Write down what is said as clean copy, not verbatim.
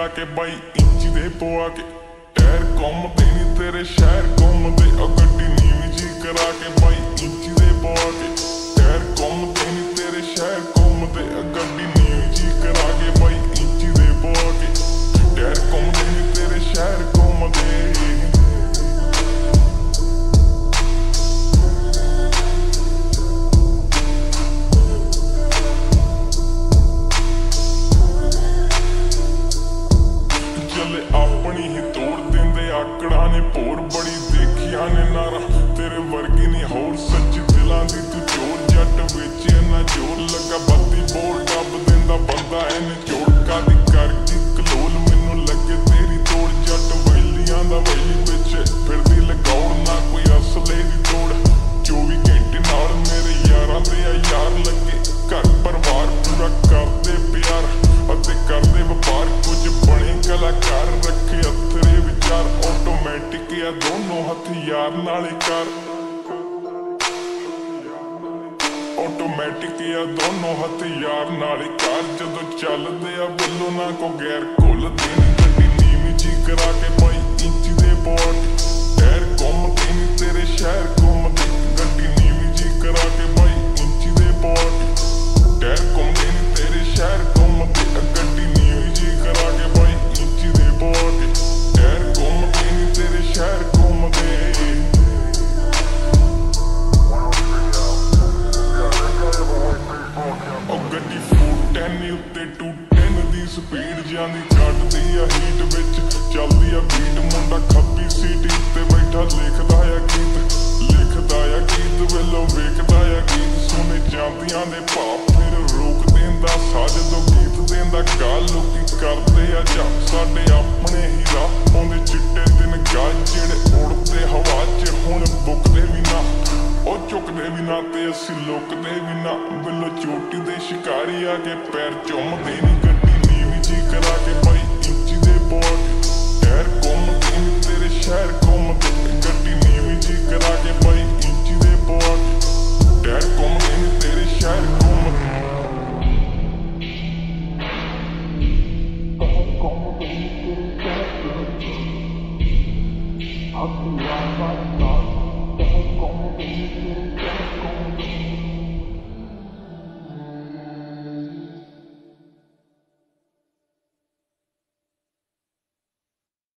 के बाई इंच दे पवा के टायर घूमते नी तेरे शहर घूमते गड्डी नीवी जी करा के बाई इंच दे पवा के टायर घूमते नी तेरे शहर घूमते गड्डी नीवी जी करा के बाई इंच दे पवा के टायर घूमते नी तेरे शहर घूमते अपनी ही तोड़ देंदे आकड़ा ने भोर बड़ी देखिया ने नारा तेरे वर्गी नहीं होर सच दिलां दी तू चोर जट वेचे ना जोर लगा बत्ती बोल डब देंदा बंदा इन्हें चोड़ कादी करगी कलोल मैनू लगे तेरी तोड़ जट वैलियां दा वैली पिछे फिरदी लगौड़ ना कोई असले दी तोड़ 24 घंटे नाल मेरे यारां दे यार लगे घर परिवार पूरा करदे प्यार अते करदे व्यापार कुछ बने कलाकार रखे अथरे विचार ऑटोमैटिक या दोनों हथियार नाले कर ऑटोमैटिक या दोनों हथियार नाले कार जदों चलदे आ बोलो ना को गैर घुलदे नी गड्डी नीवी जी करा के बाई इंच दे पॉट टायर घूमदे नी तेरे शहर घूमदे गड्डी नीवी जी करा के बाई इंच दे पॉट टायर घूमदे नी तेरे शहर घूमदे गड्डी नीवी जी करा के बाई इंच दे पॉट टायर घूमदे नी तेरे शहर घूमदे गड्डी 410 उत्ते 210 दी स्पीड जांदी कटदी आ हीट विच चलदी आ बीट मुंडा खब्बी सीट उत्ते बैठा लिखदा आ गीत वेलो वेखदा आ गीत सुने जांदियां दे भाव फिर रोक देंदा साज दो गीत देंदा गाल लोकी करदे आ जा साडे अपने ही राह पाउंदे चिट्टे दिन गाल जेड़े उड़दे हवा च हुण बुकदे भी ना ओ झुकदे भी ना ते असी लुकदे भी ना बिलो चोटी दे शिकारी आ के पैर चुमदे नी गड्डी नीवी जी करा के